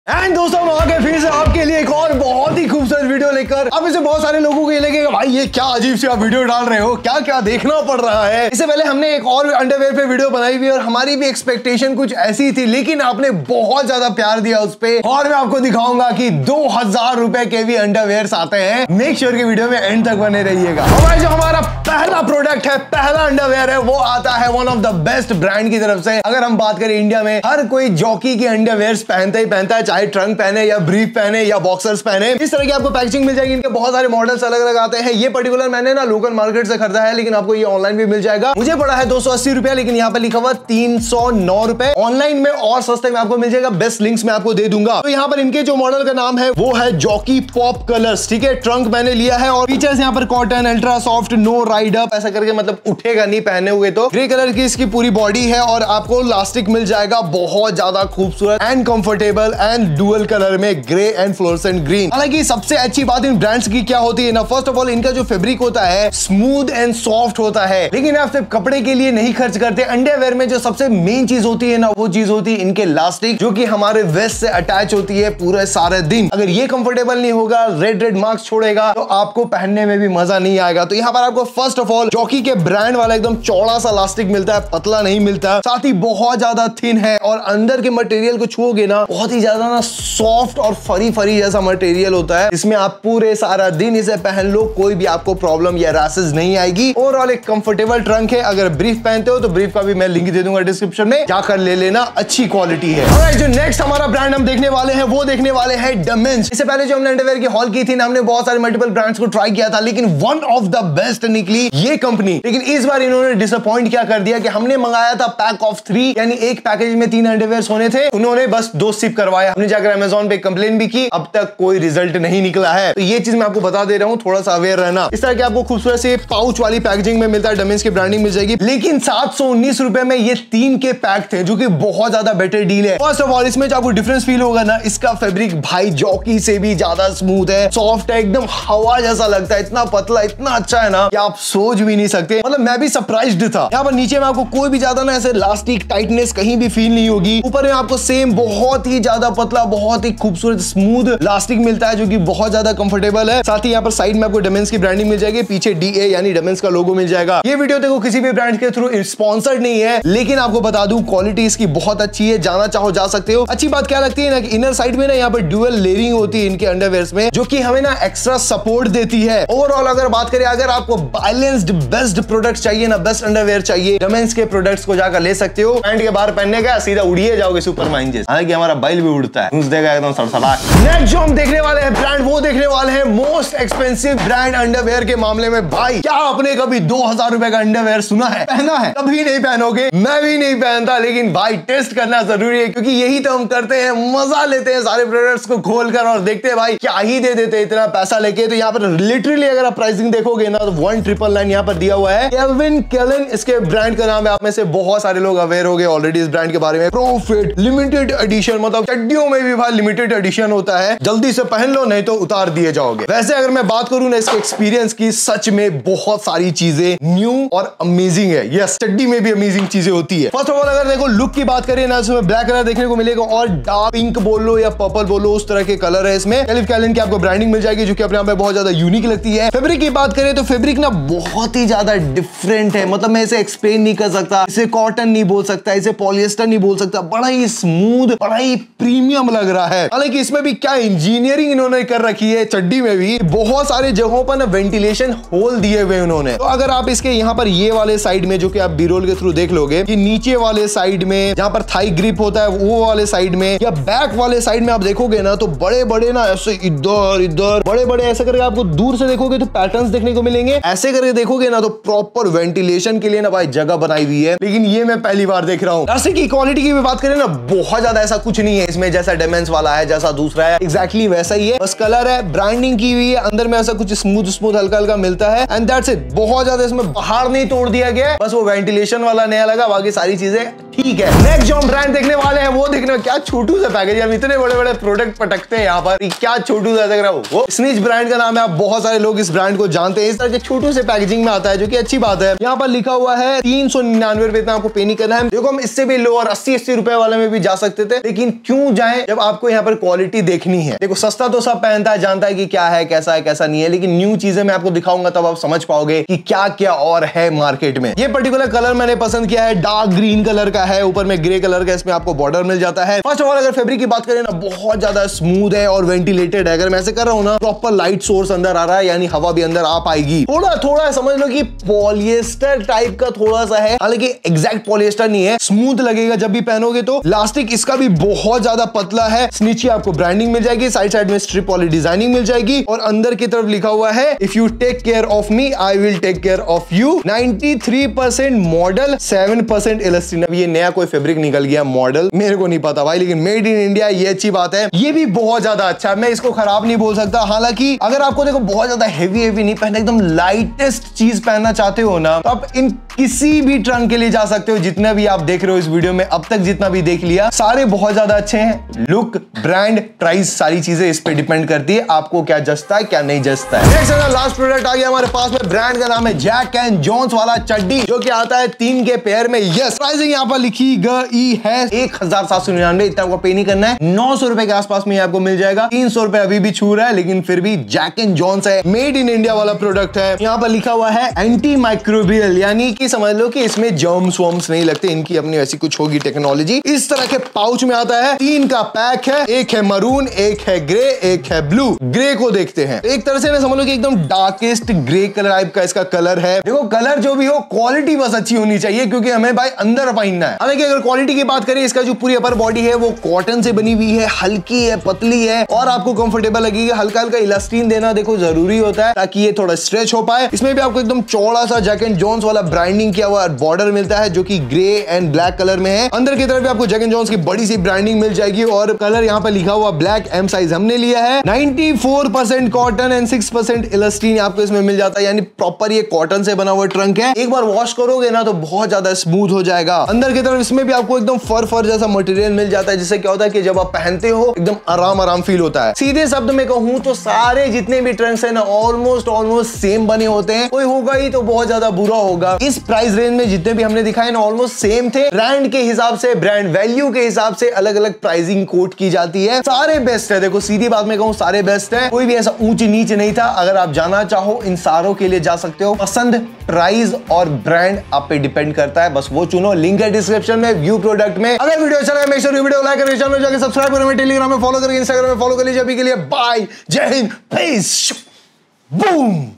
And दोस्तों हम आ गए फिर से आपके लिए एक और बहुत ही खूबसूरत वीडियो लेकर। अब इसे बहुत सारे लोगों को ये लगेगा भाई ये क्या अजीब सी आप वीडियो डाल रहे हो, क्या क्या देखना पड़ रहा है। इससे पहले हमने एक और अंडरवेयर पे वीडियो बनाई हुई और हमारी भी एक्सपेक्टेशन कुछ ऐसी थी, लेकिन आपने बहुत ज्यादा प्यार दिया उस पे और मैं आपको दिखाऊंगा कि 2000 रुपए के भी अंडरवेयर आते हैं। मेक श्योर की वीडियो में एंड तक बने रहिएगा। और जो हमारा पहला प्रोडक्ट है, पहला अंडरवेयर है, वो आता है one of the best brand की तरफ से। अगर हम बात करें इंडिया में हर कोई जॉकी की अंडरवेयर पहनता ही पहनता है, चाहे ट्रंक पहने या ब्रीफ पहने या बॉक्सर्स पहने। इस तरह की आपको पैकेजिंग मिल जाएगी। इनके बहुत सारे मॉडल्स अलग अलग आते हैं। ये पर्टिकुलर मैंने ना लोकल मार्केट से खरीदा है, लेकिन आपको ये ऑनलाइन भी मिल जाएगा। मुझे पड़ा है 280 रुपया, लेकिन यहाँ पे लिखा हुआ 309 रुपए। ऑनलाइन में और सस्ते में आपको मिल जाएगा। बेस्ट लिंक्स मैं आपको दे दूंगा। तो यहाँ पर इनके जो मॉडल का नाम है वो है जॉकी पॉप कलर्स। ठीक है, ट्रंक मैंने लिया है और फीचर्स यहाँ पर cotton, ultra soft, no ride up, ऐसा करके मतलब उठेगा नहीं पहने हुए। तो ग्रे कलर की इसकी पूरी बॉडी है और आपको इलास्टिक मिल जाएगा। बहुत ज्यादा खूबसूरत and comfortable and dual colour में, ग्रे एंड फ्लोरेसेंट ग्रीन। हालांकि सबसे अच्छी बात इन ब्रांड्स की क्या होती है ना, फर्स्ट ऑफ ऑल इनका जो फैब्रिक होता है स्मूथ एंड सॉफ्ट होता है। लेकिन आप सिर्फ कपड़े के लिए नहीं खर्च करते। अंडरवेयर में जो सबसे मेन चीज होती है ना, वो चीज होती है इनके इलास्टिक, जो कि हमारे वेस्ट से अटैच होती है पूरे सारे दिन। अगर ये कंफर्टेबल नहीं होगा, रेड रेड मार्क्स छोड़ेगा, तो आपको पहनने में भी मजा नहीं आएगा। तो यहाँ पर आपको फर्स्ट ऑफ ऑल जॉकी के ब्रांड वाला एकदम चौड़ा सा इलास्टिक मिलता है, पतला नहीं मिलता। साथ ही बहुत ज्यादा थिन है और अंदर के मटेरियल को छुओगे ना, बहुत ही ज्यादा ना सॉफ्ट और फरी फरी जैसा मटेरियल होता है। इसमें आप पूरे सारा दिन इसे पहन लो, कोई भी आपको प्रॉब्लम या रैशेस नहीं आएगी। ओवरऑल एक कंफर्टेबल ट्रंक है। अगर ब्रीफ पहनते हो तो ब्रीफ का भी मैं लिंक दे दूंगा डिस्क्रिप्शन में, जाकर ले लेना, अच्छी क्वालिटी है। और जो नेक्स्ट हमारा ब्रांड हम देखने वाले हैं वो देखने वाले हैं डमेंस। इससे पहले जो हमने अंडरवेयर की हॉल की थी ना, हमने बहुत सारे मल्टीपल ब्रांड्स को ट्राई किया था, लेकिन वन ऑफ द बेस्ट निकली ये कंपनी। लेकिन इस बार इन्होंने डिसअपॉइंट क्या कर दिया कि हमने मंगाया था पैक ऑफ 3, यानी एक पैकेज में 3 अंडरवेयर होने थे, उन्होंने बस 2 सिप करवाया। हमने जाकर अमेज़न पे कंप्लेन भी की, अब तक कोई रिजल्ट नहीं निकला है। तो ये चीज मैं आपको बता दे रहा हूं, थोड़ा सा अवेयर रहना। इस तरह के आपको खूबसूरत से पाउच वाली पैकेजिंग में मिलता है, डमेंस की ब्रांडिंग मिल जाएगी। लेकिन 719 रुपए में ये 3 के पैक थे, जो कि बहुत ज्यादा बेटर डील है। फर्स्ट ऑफ ऑल इसमें जो आपको डिफरेंस फील होगा ना, इसका फैब्रिक भाई जॉकी से भी ज्यादा स्मूथ है, सॉफ्ट है, एकदम हवा जैसा लगता है, इतना पतला, इतना अच्छा है ना कि आप सोच भी नहीं सकते। मतलब मैं भी सरप्राइज्ड था। यहाँ पर नीचे में आपको कोई भी ज्यादा ना ऐसे इलास्टिक टाइटनेस कहीं भी फील नहीं होगी। ऊपर में आपको सेम बहुत ही ज्यादा पतला, बहुत ही खूबसूरत स्मूथ इलास्टिक मिलता है, जो कि बहुत ज्यादा कंफर्टेबल है। साथ ही यहाँ पर साइड में आपको डमेंस की ब्रांडिंग मिल जाएगी, पीछे DA यानी डमेंस का लोगो मिल जाएगा। ये वीडियो देखो किसी भी ब्रांड के थ्रू स्पॉन्सर्ड नहीं है, लेकिन आपको बता दूं क्वालिटी इसकी बहुत अच्छी है, जाना चाहो जा सकते हो। अच्छी बात क्या लगती है ना कि इनर साइड में ना यहाँ पर ड्यूअल लेयरिंग होती है इनके अंडरवेयर्स में, जो कि हमें ना एक्स्ट्रा सपोर्ट देती है। ओवरऑल अगर बात करें, अगर आपको बैलेंस्ड बेस्ट प्रोडक्ट चाहिए ना, बेस्ट अंडरवेयर चाहिए, डमेंस के प्रोडक्ट्स को जाकर ले सकते हो। पैंट के बाहर पहनने का सीधा उड़िए जाओगे सुपरमैन जैसे। हालांकि हमारा बैल भी उड़ता है, देगा एकदम सड़सड़ाहट। नेक्स्ट जो हम देखने वाले हैं ब्रांड, वो देखने वाले हैं मोस्ट एक्सपेंसिव ब्रांड अंडरवेयर के मामले में। भाई क्या आपने कभी 2000 रुपए का अंडरवेयर सुना है, पहना है? कभी नहीं पहनोगे, मैं भी नहीं पहनता, लेकिन भाई टेस्ट करना जरूरी है, क्योंकि यही तो हम करते हैं, मजा लेते हैं सारे प्रोडक्ट्स को खोलकर और देखते हैं भाई क्या ही दे देते इतना पैसा लेके। तो यहाँ पर लिटरली अगर आप प्राइसिंग देखोगे ना, तो 1999 यहाँ पर दिया हुआ है। केल्विन क्लेन इसके ब्रांड का नाम है। आप में से बहुत सारे लोग अवेयर हो गए ऑलरेडी इस ब्रांड के बारे में। प्रोफिट लिमिटेड एडिशन, मतलब चड्डियों में भी भाई लिमिटेड एडिशन होता है, जल्दी से पहन लो नहीं तो उतार दिए जाओगे। वैसे अगर मैं बात करूं ना इसके एक्सपीरियंस की, सच में बहुत सारी चीजें न्यू और अमेजिंग है। यस, चड्डी में भी अमेजिंग चीजें होती है। फर्स्ट ऑफ ऑल अगर देखो लुक की बात करें ना, इसमें ब्लैक कलर देखने को मिलेगा और डार्क पिंक बोलो या पर्पल बोलो, उस तरह के कलर है इसमें। केल्विन क्लेन की आपको ब्रांडिंग मिल जाएगी, जो कि अपने आप में बहुत ज्यादा यूनिक लगती है। फैब्रिक की बात करें तो फैब्रिक ना बहुत ही ज्यादा डिफरेंट है, मतलब मैं इसे एक्सप्लेन नहीं कर सकता। इसे कॉटन नहीं बोल सकता, इसे पॉलिएस्टर नहीं बोल सकता, बड़ा ही स्मूथ, बड़ा ही प्रीमियम लग रहा है। हालांकि इसमें भी क्या इंजीनियरिंग इन्होंने कर रखी है, चड्डी में भी बहुत सारे जगहों पर ना वेंटिलेशन होल दिए हुए उन्होंने। तो अगर आप इसके यहाँ पर ये वाले साइड में, जो कि आप बी-रोल के थ्रू देख लोगे, कि नीचे वाले साइड में जहां पर थाई ग्रिप होता है वो वाले साइड में, या बैक वाले साइड में आप देखोगे ना, तो बड़े बड़े ना ऐसे इधर इधर बड़े बड़े ऐसे करके आपको दूर से देखोगे तो पैटर्न्स देखने को मिलेंगे। ऐसे करके देखोगे ना तो प्रॉपर वेंटिलेशन के लिए ना भाई जगह बनाई हुई है। लेकिन ये मैं पहली बार देख रहा हूँ। ऐसे की क्वालिटी की भी बात करें ना, बहुत ज्यादा ऐसा कुछ नहीं है इसमें, जैसा डमेंस वाला है, जैसा दूसरा है, एग्जैक्टली वैसा ही है। बस कलर है, ब्रांडिंग की हुई है, अंदर में ऐसा कुछ स्मूथ स्मूथ हल्का हल्का मिलता है, एंड दैट्स इट। बहुत ज्यादा इसमें बाहर नहीं तोड़ दिया गया, बस वो वेंटिलेशन वाला नया लगा, बाकी सारी चीजें ठीक है। नेक्स्ट जो हम ब्रांड देखने वाले हैं वो देखने में क्या छोटू सा पैकेज, हम इतने बड़े बड़े प्रोडक्ट पटकते हैं यहाँ पर, क्या छोटू सा लग रहा है वो स्निच ब्रांड का नाम है। आप बहुत सारे लोग इस ब्रांड को जानते हैं, इस तरह के छोटू से पैकेजिंग में आता है जो कि अच्छी बात है। यहाँ पर लिखा हुआ है 399 रुपए इतना आपको पे नहीं करना है। देखो हम इससे भी लो और 80-80 रुपए वाले में भी जा सकते थे, लेकिन क्यों जाए जब आपको यहाँ पर क्वालिटी देखनी है। देखो सस्ता तो सब पहनता है, जानता है कि क्या है, कैसा है, कैसा नहीं है, लेकिन न्यू चीजें मैं आपको दिखाऊंगा तब आप समझ पाओगे कि क्या क्या और है मार्केट में। ये पर्टिकुलर कलर मैंने पसंद किया है, डार्क ग्रीन कलर का है, ऊपर में ग्रे कलर का इसमें आपको बॉर्डर मिल जाता है। फर्स्ट ऑफ ऑल अगर फैब्रिक की बात करें ना, बहुत ज्यादा स्मूथ है और वेंटिलेटेड है। अगर मैं ऐसे कर रहा हूं ना, प्रॉपर लाइट सोर्स अंदर आ रहा है, यानी हवा भी अंदर आ पाएगी। थोड़ा थोड़ा समझ लो कि पॉलिएस्टर टाइप का थोड़ा सा है, हालांकि एग्जैक्ट पॉलिएस्टर नहीं है, स्मूथ लगेगा जब भी पहनोगे तो। इलास्टिक इसका भी बहुत ज्यादा पतला है, नीचे आपको ब्रांडिंग मिल जाएगी, साइड साइड में स्ट्रिप वाली डिजाइनिंग मिल जाएगी और अंदर की तरफ लिखा हुआ है if you take care of me I will take care of you. 93% model, 7% elastane. अब ये नया कोई फैब्रिक निकल गया मॉडल, मेरे को नहीं पता भाई, लेकिन मेड इन इंडिया ये अच्छी बात है। ये भी बहुत ज्यादा अच्छा है, मैं इसको खराब नहीं बोल सकता। हालांकि अगर आपको देखो बहुत ज्यादा हेवी नहीं पहनना, एकदम लाइटेस्ट चीज पहनना चाहते हो ना, तो आप इन किसी भी ट्रंक के लिए जा सकते हो। जितना भी आप देख रहे हो इस वीडियो में अब तक जितना भी देख लिया, सारे बहुत ज्यादा अच्छे हैं। लुक, ब्रांड, प्राइस, सारी चीजें इस पे डिपेंड करती है आपको क्या जचता है क्या नहीं जचता है। नेक्स्ट लास्ट प्रोडक्ट आ गया हमारे पास में, ब्रांड का नाम है जैक एंड जोन्स वाला चड्डी, जो कि आता है 3 के पेयर में। यस, प्राइसिंग यहाँ पर लिखी गई है 1799, इतना आपको पे नहीं करना है। 900 रुपए के आसपास में आपको मिल जाएगा। 300 रुपए अभी भी छू रहा है, लेकिन फिर भी जैक एंड जोन्स है, मेड इन इंडिया वाला प्रोडक्ट है। यहाँ पर लिखा हुआ है एंटी माइक्रोबियल, यानी कि समझ लो कि इसमें जर्म्स वर्म्स नहीं लगते, इनकी अपनी वैसी कुछ होगी टेक्नोलॉजी। इस तरह के पाउच में आता है, 3 का पैक है, एक है मरून, एक है ग्रे, एक है ब्लू। ग्रे को देखते हैं, एक तरह से ना समझ लो कि एकदम डार्केस्ट ग्रे कलर टाइप का इसका कलर है। देखो कलर जो भी हो, क्वालिटी बस अच्छी होनी चाहिए, क्योंकि हमें भाई अंदर पहनना है। हालांकि अगर क्वालिटी की बात करें, इसका जो पूरी अपर बॉडी है वो कॉटन से बनी हुई है, हल्की है, पतली है और आपको कंफर्टेबल लगेगी। हल्का हल्का इलास्टिन देना देखो जरूरी होता है ताकि ये थोड़ा स्ट्रेच हो पाए। इसमें भी आपको एकदम चौड़ा सा जैक एंड जोन्स वाला ब्रांडिंग किया हुआ बॉर्डर मिलता है, जो कि ग्रे एंड ब्लैक कलर में है। अंदर की तरफ भी आपको जैक एंड जोन्स की बड़ी सी ब्रांडिंग मिल जाएगी और कलर यहाँ पर लिखा हुआ ब्लैक, एम साइज हमने लिया है। 94% कॉटन एंड 6% इलास्टिन आपको इसमें मिल जाता है, यानी प्रॉपर ये कॉटन से बना हुआ ट्रंक है। एक बार वॉश करोगे ना तो बहुत ज्यादा स्मूथ हो जाएगा। अंदर की तरफ इसमें भी आपको एकदम फर जैसा मटेरियल मिल जाता है, जिससे क्या होता है कि जब आप पहनते हो एकदम आराम फील होता है। सीधे शब्द में कहूं तो सारे जितने भी ट्रंक्स है ना ऑलमोस्ट सेम बने होते हैं, कोई होगा ही तो बहुत ज्यादा बुरा होगा। इस प्राइस रेंज में जितने भी हमने दिखाए ना ऑलमोस्ट सेम थे। ब्रांड के हिसाब से, ब्रांड वैल्यू के हिसाब से अलग अलग प्राइसिंग कोट की जाती है। सारे बेस्ट है, देखो सीधी बात में कहूं सारे बेस्ट है, कोई भी ऐसा ऊंच नीच नहीं था। अगर आप जाना चाहो इन सारों के लिए जा सकते हो। पसंद, प्राइस और ब्रांड आप पे डिपेंड करता है, बस वो चुनो। लिंक है डिस्क्रिप्शन में, व्यू प्रोडक्ट में। अगर वीडियो अच्छा लगा मेक श्योर वीडियो लाइक करें, चैनल जाकर सब्सक्राइब करें, टेलीग्राम में फॉलो करें, इंस्टाग्राम में फॉलो कर लीजिए। अभी के लिए बाय, जय हिंद, पीस, बूम।